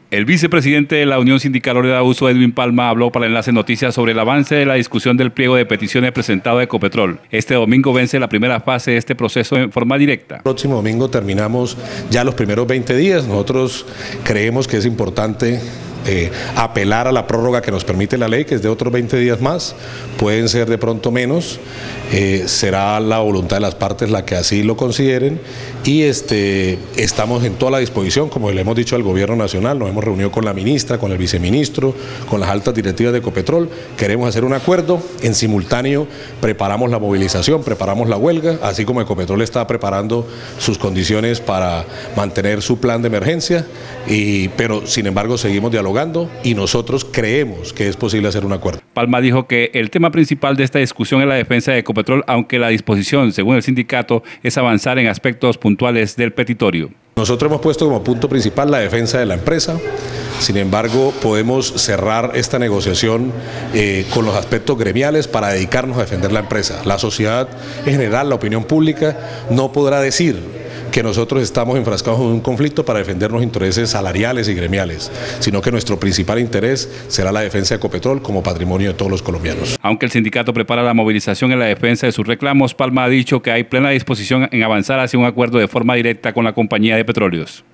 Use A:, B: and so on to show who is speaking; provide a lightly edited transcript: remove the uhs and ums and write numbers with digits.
A: El vicepresidente de la Unión Sindical Obrera Uso, Edwin Palma, habló para Enlace Noticias sobre el avance de la discusión del pliego de peticiones presentado a Ecopetrol. Este domingo vence la primera fase de este proceso en forma directa.
B: El próximo domingo terminamos ya los primeros 20 días. Nosotros creemos que es importante apelar a la prórroga que nos permite la ley, que es de otros 20 días más, pueden ser de pronto menos, será la voluntad de las partes la que así lo consideren y estamos en toda la disposición, como le hemos dicho al Gobierno Nacional, nos hemos reunido con la ministra, con el viceministro, con las altas directivas de Ecopetrol, queremos hacer un acuerdo, en simultáneo preparamos la movilización, preparamos la huelga, así como Ecopetrol está preparando sus condiciones para mantener su plan de emergencia, pero sin embargo seguimos dialogando y nosotros creemos que es posible hacer un acuerdo.
A: Palma dijo que el tema principal de esta discusión es la defensa de Ecopetrol, aunque la disposición, según el sindicato, es avanzar en aspectos puntuales del petitorio.
B: Nosotros hemos puesto como punto principal la defensa de la empresa, sin embargo podemos cerrar esta negociación con los aspectos gremiales para dedicarnos a defender la empresa. La sociedad en general, la opinión pública, no podrá decir que nosotros estamos enfrascados en un conflicto para defender los intereses salariales y gremiales, sino que nuestro principal interés será la defensa de Ecopetrol como patrimonio de todos los colombianos.
A: Aunque el sindicato prepara la movilización en la defensa de sus reclamos, Palma ha dicho que hay plena disposición en avanzar hacia un acuerdo de forma directa con la compañía de petróleos.